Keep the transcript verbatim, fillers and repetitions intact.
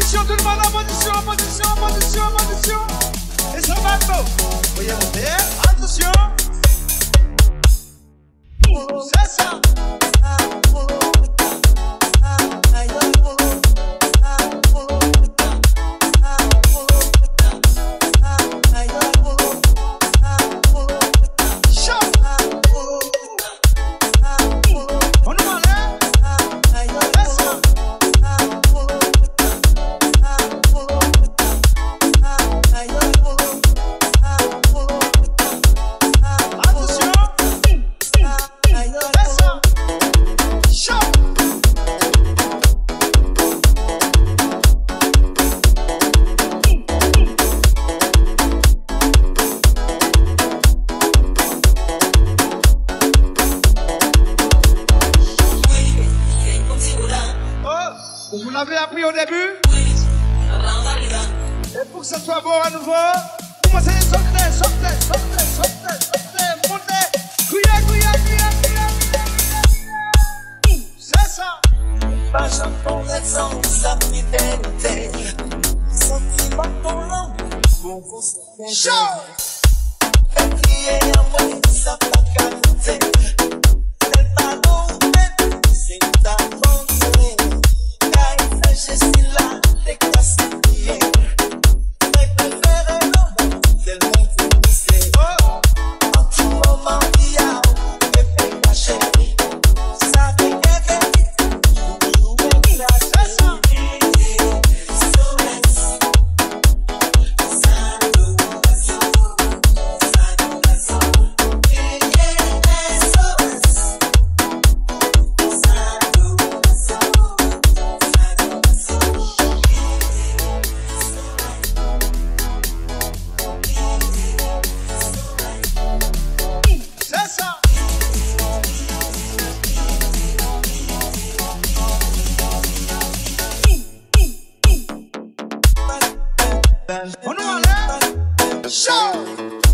position, tout le monde en position, en position, en position, en position. Et ça va, go. Voyez monter, attention. C'est ça. Vous l'avez appris au début? Et pour que ça soit bon à nouveau, commencez à sauter, sauter, sauter, sauter, sauter, monter. Couillez, couillez, couillez, couillez. C'est ça. Pas j'entends les sons, ça fidélité. Sentiment pour l'homme, pour vous se chaud. Et crier à moi, ça pas qualité. Elle parle, c'est ta volonté. Je suis là, t'es classifié. Mais préféré l'homme, tellement fournisé. En tout moment, il y a des faits cachés. Ça fait rêver, toujours exagéré. On nous enlève. Chaud.